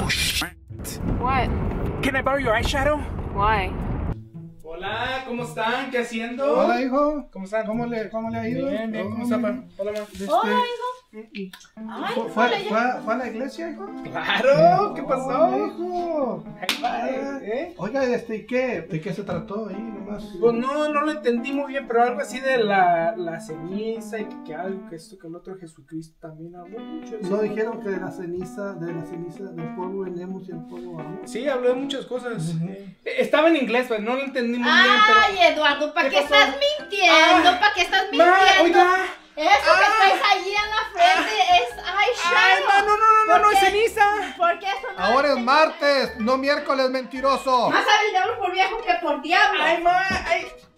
What? Can I borrow your eyeshadow? Why? Hola, ¿cómo están? ¿Qué haciendo? Hola, hijo. ¿Cómo están? ¿Cómo le ha ido? Bien, bien, ¿cómo están, pa? Hola, ma. Hola, hijo. Ay, ¿Fue hola, ya. a la iglesia, hijo? Claro, ¿qué pasó? Hola, hijo. Ay, padre, Oiga, ¿y qué? ¿De qué se trató ahí nomás? Pues no lo entendí muy bien, pero algo así de la ceniza y que algo, que esto, que el otro Jesucristo también habló mucho. ¿No dijeron que de la ceniza, del polvo venemos y el polvo vamos? Sí, habló de muchas cosas. Estaba en inglés, pero no lo entendí muy bien, pero... Ay, Eduardo, ¿para ¿Qué qué pasó? estás mintiendo? ¿Para qué estás mintiendo? Ma, oiga. Eso que traes allí en la frente es eyeshadow. Ay, ma, no, ¿Por es qué? ceniza. ¿Por qué eso no Ahora es ceniza? martes, no miércoles, mentiroso. Más sabe el diablo por viejo que por diablo. Ay, ma, ay.